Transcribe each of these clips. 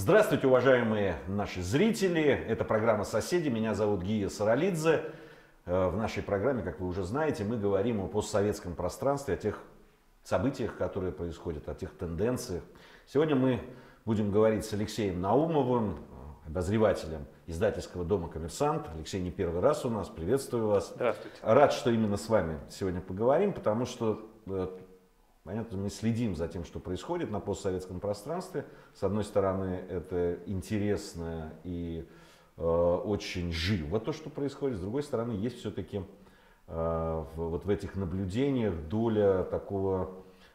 Здравствуйте, уважаемые наши зрители. Это программа «Соседи». Меня зовут Гия Саралидзе. В нашей программе, как вы уже знаете, мы говорим о постсоветском пространстве, о тех событиях, которые происходят, о тех тенденциях. Сегодня мы будем говорить с Алексеем Наумовым, обозревателем издательского дома «Коммерсант». Алексей, не первый раз у нас. Приветствую вас. Здравствуйте. Рад, что именно с вами сегодня поговорим, потому что понятно, мы следим за тем, что происходит на постсоветском пространстве. С одной стороны, это интересно и очень живо то, что происходит. С другой стороны, есть все-таки вот в этих наблюдениях доля такого,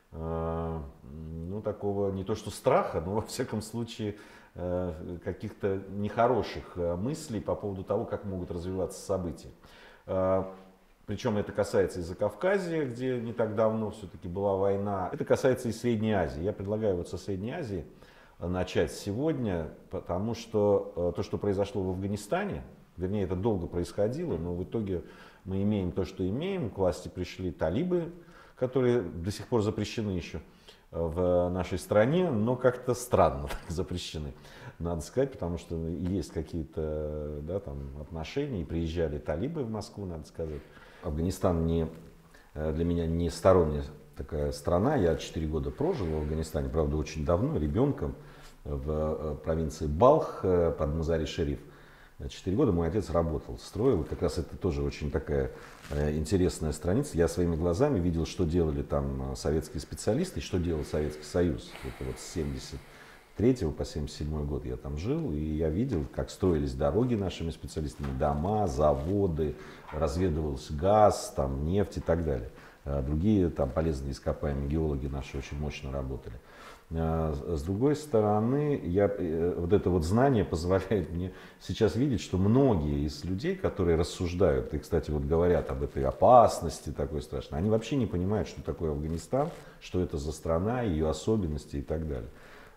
такого не то что страха, но во всяком случае каких-то нехороших мыслей по поводу того, как могут развиваться события. Причем это касается и Закавказья, где не так давно все-таки была война. Это касается и Средней Азии. Я предлагаю вот со Средней Азии начать сегодня, потому что то, что произошло в Афганистане, вернее, это долго происходило, но в итоге мы имеем то, что имеем. К власти пришли талибы, которые до сих пор запрещены еще в нашей стране, но как-то странно так запрещены, надо сказать, потому что есть какие-то отношения, и приезжали талибы в Москву, надо сказать. Афганистан для меня не сторонняя такая страна. Я 4 года прожил в Афганистане, правда, очень давно, ребенком, в провинции Балх под Мазари-Шериф. 4 года мой отец работал, строил. Как раз это тоже очень такая интересная страница. Я своими глазами видел, что делали там советские специалисты, и что делал Советский Союз. Это вот с 73 по 77 год я там жил, и я видел, как строились дороги нашими специалистами, дома, заводы, разведывался газ, там, нефть и так далее. Другие там полезные ископаемые геологи наши очень мощно работали. С другой стороны, вот это вот знание позволяет мне сейчас видеть, что многие из людей, которые рассуждают, и, кстати, вот говорят об этой опасности такой страшной, они вообще не понимают, что такое Афганистан, что это за страна, ее особенности и так далее.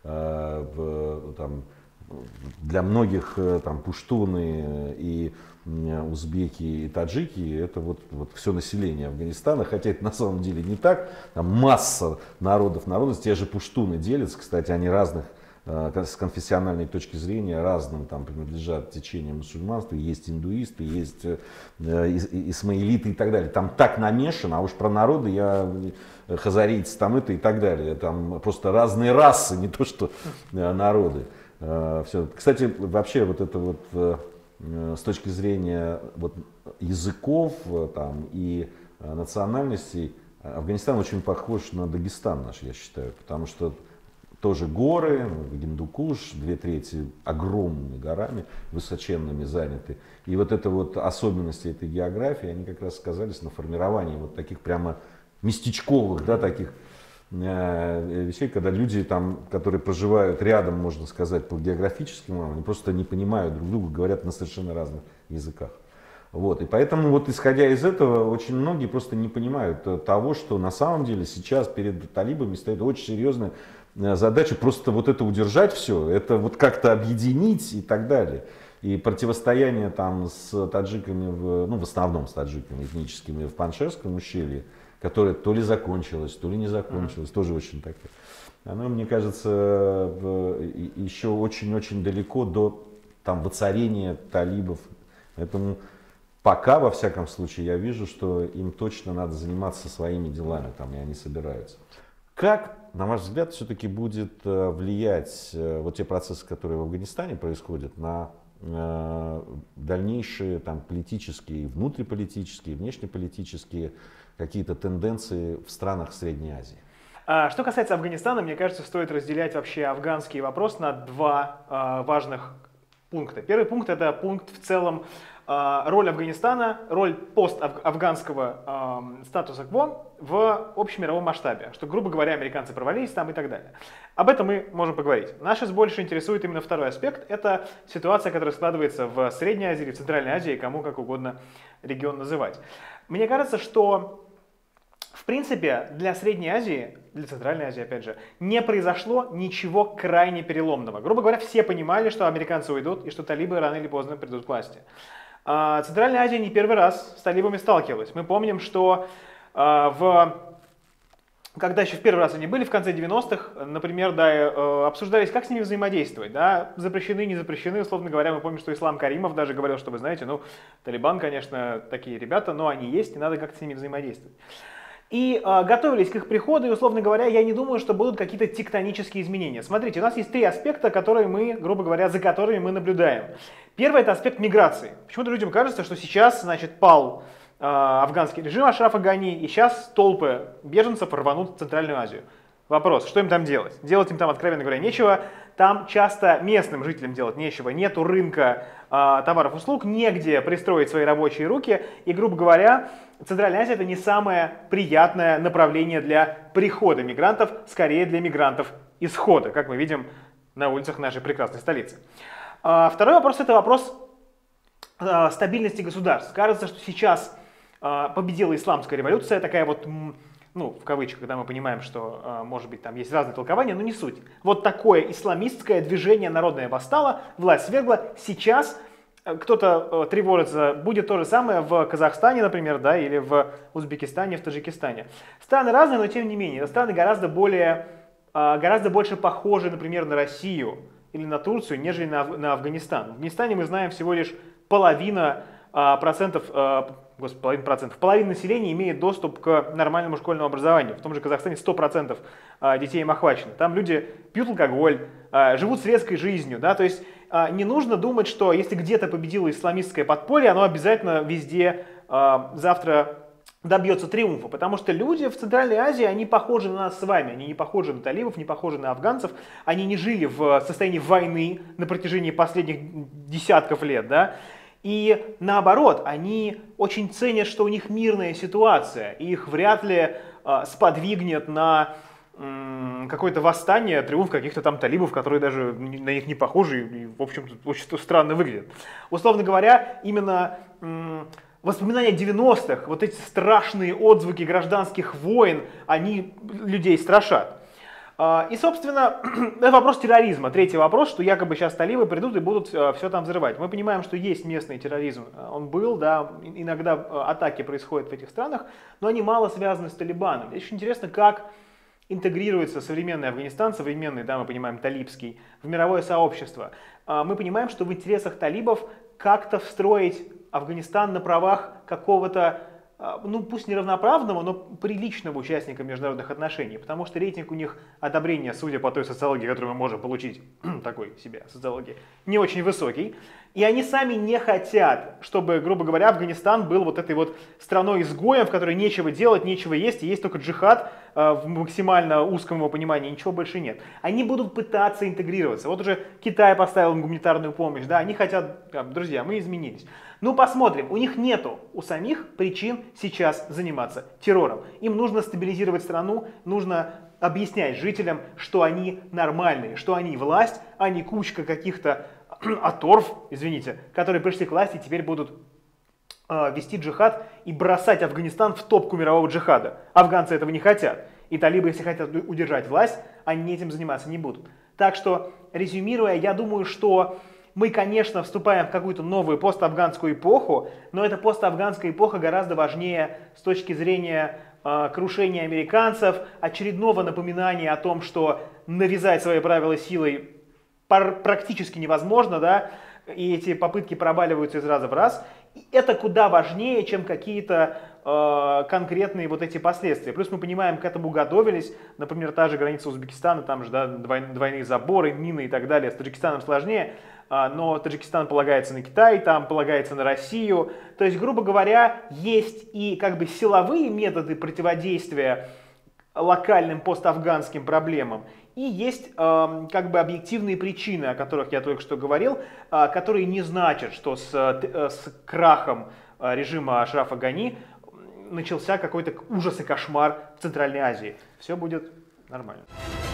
Для многих там пуштуны и узбеки и таджики это вот все население Афганистана, хотя это на самом деле не так. Там масса народностей, те же пуштуны делятся, кстати, они разных с конфессиональной точки зрения разным там принадлежат течениям мусульманства, есть индуисты, есть исмаилиты и так далее. Там так намешано, а уж про народы хазарийцы там это и так далее. Там просто разные расы, не то что народы. Все. Кстати, вообще вот это вот с точки зрения вот языков там, и национальностей, Афганистан очень похож на Дагестан наш, я считаю, потому что тоже горы, Гиндукуш, 2/3 огромными горами, высоченными заняты. И вот это вот особенности этой географии, они как раз сказались на формировании вот таких прямо местечковых, таких вещей, когда люди, там, которые проживают рядом, можно сказать, по географическим, они просто не понимают друг друга, говорят на совершенно разных языках. Вот. И поэтому, вот, исходя из этого, очень многие просто не понимают того, что на самом деле сейчас перед талибами стоит очень серьезная задача просто вот это удержать все, это вот как-то объединить и так далее. И противостояние там с таджиками, в основном с таджиками этническими в Паншерском ущелье, которое то ли закончилось, то ли не закончилось, тоже очень такое. Оно, мне кажется, еще очень-очень далеко до там воцарения талибов. Поэтому пока, во всяком случае, я вижу, что им точно надо заниматься своими делами, там, и они собираются. Как, на ваш взгляд, все-таки будет влиять вот те процессы, которые в Афганистане происходят, на дальнейшие там, политические, внутриполитические, внешнеполитические какие-то тенденции в странах Средней Азии? Что касается Афганистана, мне кажется, стоит разделять вообще афганский вопрос на два важных пункта. Первый пункт — это пункт в целом роль Афганистана, роль пост-афганского статуса кво в общемировом масштабе, что, грубо говоря, американцы провалились там и так далее. Об этом мы можем поговорить. Нас сейчас больше интересует именно второй аспект. Это ситуация, которая складывается в Средней Азии или в Центральной Азии, кому как угодно регион называть. Мне кажется, что в принципе для Средней Азии, для Центральной Азии опять же, не произошло ничего крайне переломного. Грубо говоря, все понимали, что американцы уйдут и что талибы рано или поздно придут к власти. Центральная Азия не первый раз с талибами сталкивалась. Мы помним, что в когда еще в первый раз они были в конце 90-х, например, да, обсуждались, как с ними взаимодействовать, да, запрещены, не запрещены, условно говоря, мы помним, что Ислам Каримов даже говорил, что, вы знаете, ну, Талибан, конечно, такие ребята, но они есть, и надо как-то с ними взаимодействовать. И готовились к их приходу, и, условно говоря, я не думаю, что будут какие-то тектонические изменения. Смотрите, у нас есть три аспекта, которые мы, грубо говоря, за которыми мы наблюдаем. Первый – это аспект миграции. Почему-то людям кажется, что сейчас, значит, пал афганский режим Ашрафа Гани, и сейчас толпы беженцев рванут в Центральную Азию. Вопрос, что им там делать? Делать им там, откровенно говоря, нечего. Там часто местным жителям делать нечего. Нету рынка товаров и услуг, негде пристроить свои рабочие руки. И, грубо говоря, Центральная Азия – это не самое приятное направление для прихода мигрантов, скорее для мигрантов исхода, как мы видим на улицах нашей прекрасной столицы. Второй вопрос – это вопрос стабильности государств. Кажется, что сейчас победила исламская революция, такая вот, ну, в кавычках, когда мы понимаем, что, может быть, там есть разные толкования, но не суть. Вот такое исламистское движение народное восстало, власть свергла. Сейчас кто-то тревожится, будет то же самое в Казахстане, например, да, или в Узбекистане, в Таджикистане. Страны разные, но тем не менее, страны гораздо больше похожи, например, на Россию или на Турцию, нежели на Афганистан. В Афганистане мы знаем всего лишь половина населения имеет доступ к нормальному школьному образованию. В том же Казахстане 100% детей им охвачено. Там люди пьют алкоголь, живут светской жизнью. Да? То есть не нужно думать, что если где-то победило исламистское подполье, оно обязательно везде завтра добьется триумфа. Потому что люди в Центральной Азии, они похожи на нас с вами. Они не похожи на талибов, не похожи на афганцев. Они не жили в состоянии войны на протяжении последних десятков лет. Да? И наоборот, они очень ценят, что у них мирная ситуация, и их вряд ли сподвигнет на какое-то восстание, триумф каких-то там талибов, которые даже на них не похожи и, в общем-то, очень странно выглядят. Условно говоря, именно воспоминания 90-х, вот эти страшные отзвуки гражданских войн, они людей страшат. И, собственно, это вопрос терроризма. Третий вопрос, что якобы сейчас талибы придут и будут все там взрывать. Мы понимаем, что есть местный терроризм. Он был, да, иногда атаки происходят в этих странах, но они мало связаны с Талибаном. Здесь очень интересно, как интегрируется современный Афганистан, современный, да, мы понимаем, талибский, в мировое сообщество. Мы понимаем, что в интересах талибов как-то встроить Афганистан на правах какого-то, ну пусть не равноправного, но приличного участника международных отношений, потому что рейтинг у них одобрения, судя по той социологии, которую мы можем получить, такой себе социологии, не очень высокий. И они сами не хотят, чтобы, грубо говоря, Афганистан был вот этой вот страной-изгоем, в которой нечего делать, нечего есть, и есть только джихад в максимально узком его понимании, ничего больше нет. Они будут пытаться интегрироваться. Вот уже Китай поставил им гуманитарную помощь, да, они хотят, друзья, мы изменились. Ну, посмотрим, у них нету, у самих причин сейчас заниматься террором. Им нужно стабилизировать страну, нужно объяснять жителям, что они нормальные, что они власть, а не кучка каких-то оторв, извините, которые пришли к власти и теперь будут вести джихад и бросать Афганистан в топку мирового джихада. Афганцы этого не хотят. И талибы, если хотят удержать власть, они этим заниматься не будут. Так что, резюмируя, я думаю, что мы, конечно, вступаем в какую-то новую пост-афганскую эпоху, но эта пост-афганская эпоха гораздо важнее с точки зрения крушения американцев, очередного напоминания о том, что навязать свои правила силой практически невозможно, да, и эти попытки пробаливаются из раза в раз. И это куда важнее, чем какие-то конкретные вот эти последствия. Плюс мы понимаем, к этому готовились, например, та же граница Узбекистана, там же, да, двойные заборы, мины и так далее. С Таджикистаном сложнее, но Таджикистан полагается на Китай, там полагается на Россию. То есть, грубо говоря, есть и как бы силовые методы противодействия локальным пост-афганским проблемам, и есть как бы объективные причины, о которых я только что говорил, которые не значат, что с крахом режима Ашрафа Гани начался какой-то ужас и кошмар в Центральной Азии. Все будет нормально.